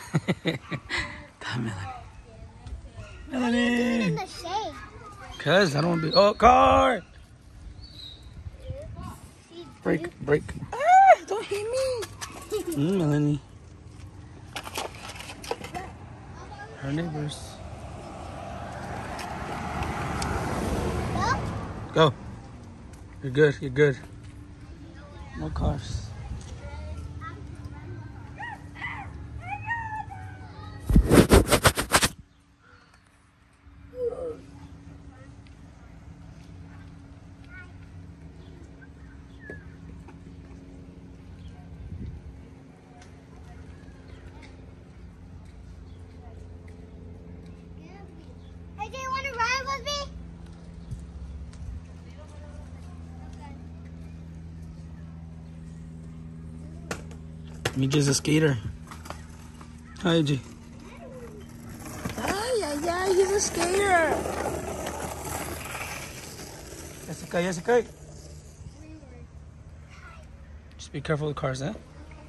Melanie. Why are you doing it in the shade? Cause I don't want to be. Oh, car! Break. Ah, don't hit me. Melanie. Her neighbors. Go. You're good. No cars. Hey, do you want to ride with me? Mija's a skater. Hi, AJ. Ay, he's a skater. Jessica. Just be careful with cars, eh?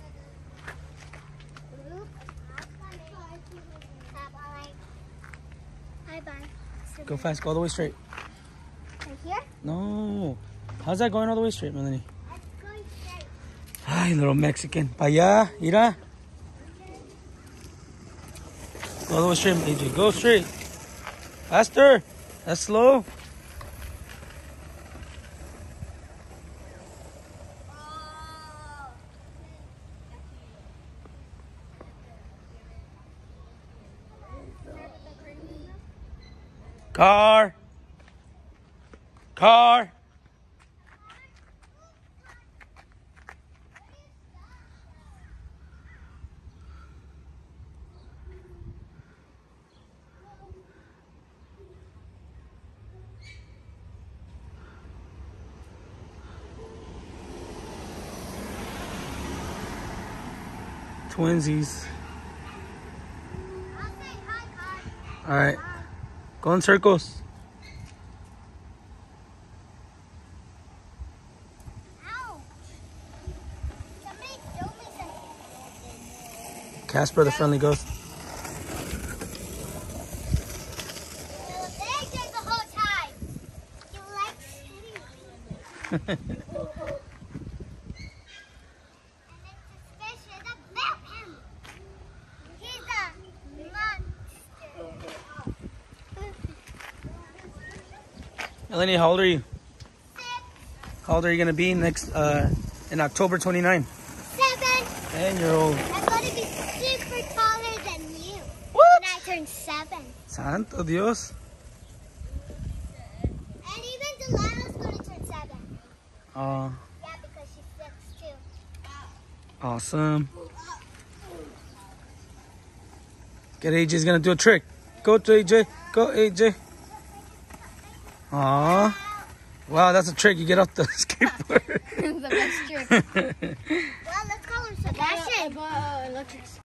Bye-bye. Go fast, go all the way straight. Right here? No. How's that going all the way straight, Melanie? That's going straight. Ay, little Mexican. Pa allá, mira. Go all the way straight, AJ. Go straight. Faster. That's slow. Car. Twinsies. I'll say hi, car. All right. Go in circles. Ouch. Somebody threw me something. Casper, the friendly ghost. You were there the whole time. You like hitting me. Melanie, how old are you? 6, How old are you going to be next in October 29? 7. 10 year old. I'm going to be super taller than you. What? When I turn 7. Santo Dios. And even Delilah's going to turn 7. Oh, Yeah, because she's 6 too. awesome. Get AJ's going to do a trick. Go to AJ. Go, AJ. Aw. Wow, that's a trick. You get off the skateboard. The best trick. Well, let's call him Sebastian.